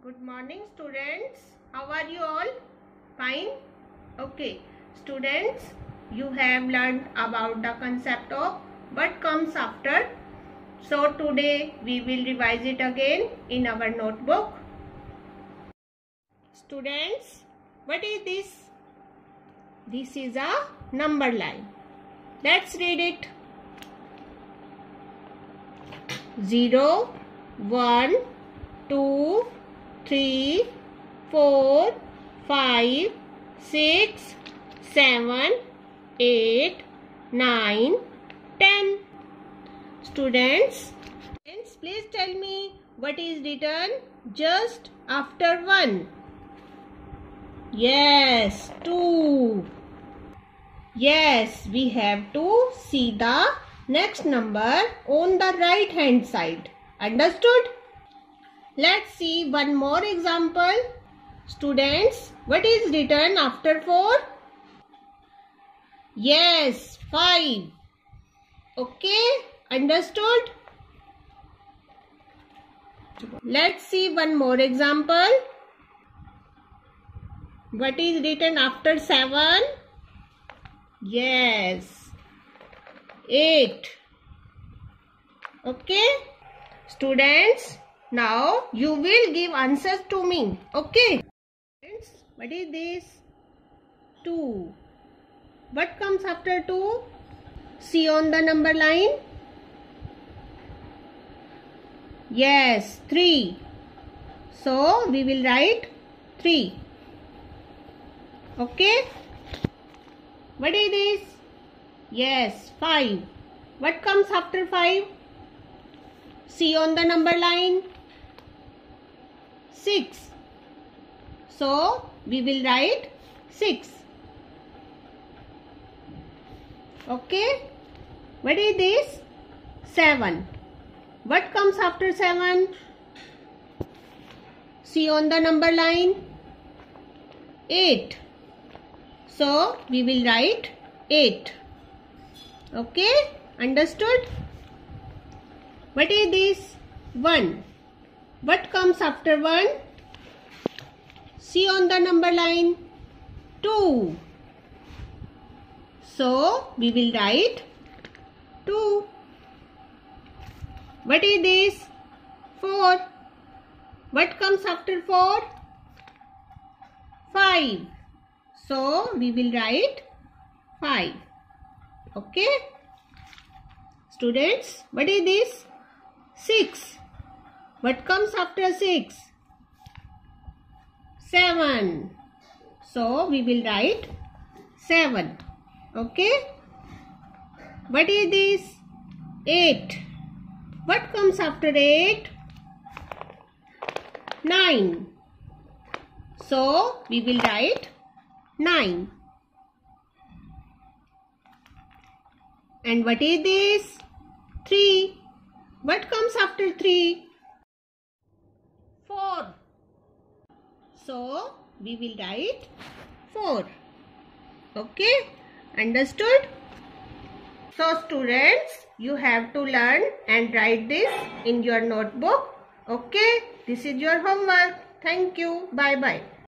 Good morning students. How are you all? Fine? Okay. Students, you have learned about the concept of what comes after. So today we will revise it again in our notebook. Students, what is this? This is a number line. Let's read it. 0, 1, 2, 3, 4, 5, 6, 7, 8, 9, 10. Students, please tell me what is written just after 1. Yes, 2. Yes, we have to see the next number on the right hand side. Understood? Let's see one more example. Students, what is written after 4? Yes, 5. Okay, understood? Let's see one more example. What is written after 7? Yes, 8. Okay, students, now you will give answers to me. Okay, what is this? 2. What comes after 2? See on the number line. Yes, 3. So we will write 3. Okay. What is this? Yes, 5. What comes after 5? See on the number line. 6. So we will write 6. Okay. What is this? 7. What comes after 7? See on the number line. 8. So we will write 8. Okay, understood? What is this? 1. What comes after 1? See on the number line. 2. So we will write 2. What is this? 4. What comes after 4? 5. So we will write 5. Okay. Students, what is this? 6. What comes after 6? 7. So we will write 7. Okay. What is this? 8. What comes after 8? 9. So we will write 9. And what is this? 3. What comes after 3? 4. So we will write 4. Okay, understood? So students, you have to learn and write this in your notebook. Okay, this is your homework. Thank you. Bye bye.